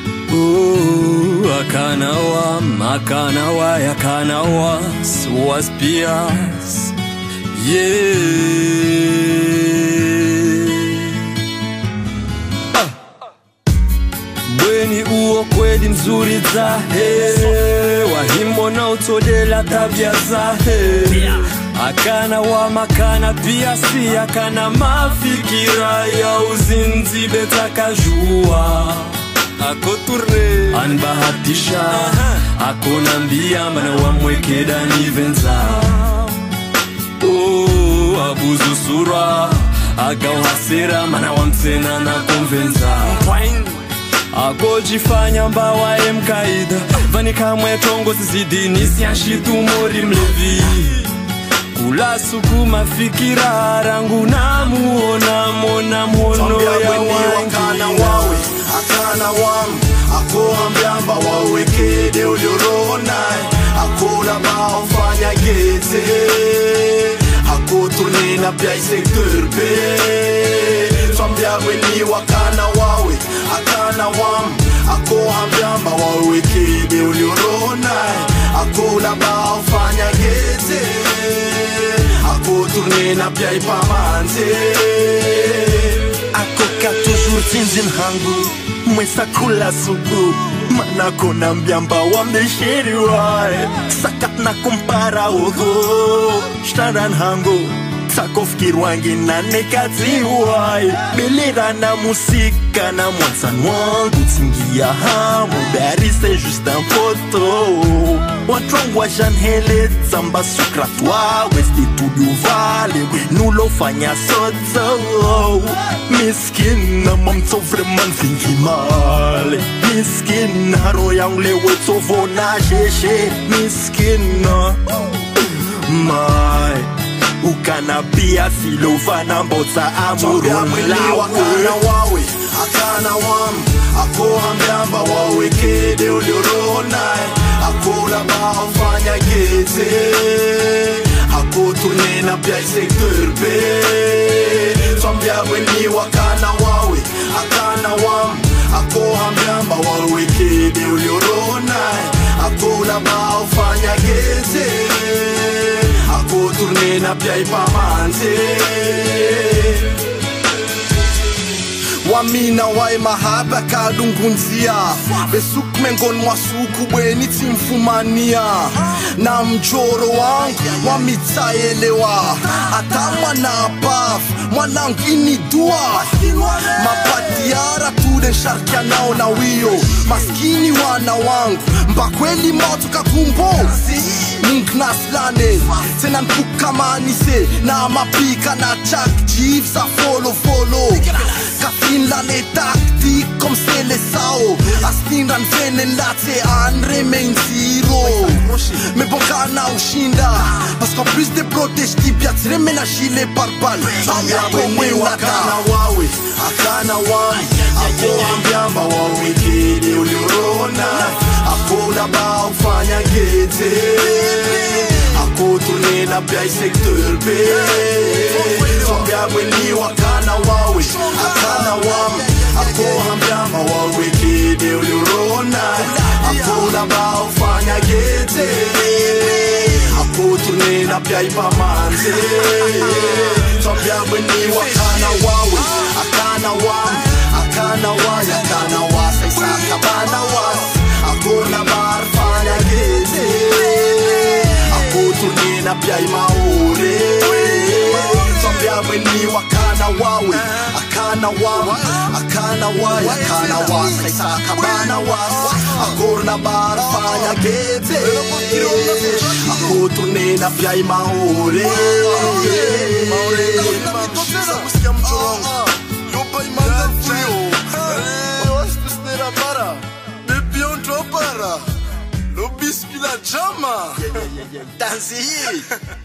Akanawa, yakanawa, suas pias, yeah. Bweni uo kweli mzuri zahe, wahimo na utodela tabia zahe. Akanawa makana pia si, akana mafikira ya uzinzi betaka jua. Ako turne anbahatisha, ako nambia mana wamweke dani venza. Oh, abuzu sura, agau hasira mana wamsena na konvenza. Ako jifanya mbawa mkaida, vanika mwetongo zizidi nisi anshitu mori mlevi. Kula suku mafikira rangu na muona mona mwono ya wangi. Akana wam, ako ambiamba wawekede ulioronai. Ako na maofanya gete, ako turne na pia sektor pe. Twambia weni wakana wawe, akana wam, ako ambiamba wawekede ulioronai. Ako na maofanya gete, ako turne na pia ipamante. Ako ka toujours tinzin hangu, mwesa kula suku. Mana kona mbiamba wamdeshiri wae, sakat na kumpara ugo. Shtaran hangu, takofikiri wangi na nekati wae. Belera na musika na mwansan wangu tingia hamu. Bari c'est juste un photo. Watrongwa janhele zamba sukratwa. Westi tudu vale, nulo fanya sozo. Miskin na mamto vreman fingi male. Miskin haro yang lewe tovo na jeje. Miskin na mai ukana pia silo fana mbota amuru wakana wawe, akana wam, ako ambiamba wawekede ulioronai. Ako na maofanya gete, ako turne na pia sektor pe. Twambia weni wakana wawe, akana wam, ako ambiamba wawekede ulioronai. Ako na maofanya gete, ako turne na pia ipamante. Wamina wai mahaba kadungunzia, besuk mengon mwasuku bweni timfumania. Na mjoro wangu wamitaelewa, ata mwana paf mwanangini dua. Mapatiara tude sharkia nao na wio, maskini wana wangu mbakweli moto kakumbo. Mknaslane, tena npukamanise, na mapika na chak jiv za follow. Kafin la le taktik comme c'est les sao. Astin ran venen late an remain zero. Mais bon kana ushinda, parce qu'en plus des protèges tibia tremena chile par balle. Weni wakana wawe, akana wami, ako ambiamba wawekede ulioronai. Ako na baofanya gete, ako turne na pia sektor pe. Twambia weni wakana wawe, akana wam, ako ambiamba wawekede ulioronai. Ako na baofanya gete, ako turne na pia ipamante. Twambia weni wakana wawe, akana wam, akana wawe, akana wasa isaka bana wasa. Ako na barfanya gete, ako turne na pia imaure. Twambia weni wakana wawe, akana wawe, akana wawe, akana wasa isaka bana wasa. Ako na barfanya gete, ako turne na pia imaure. Lo biscuit la jama. Dansi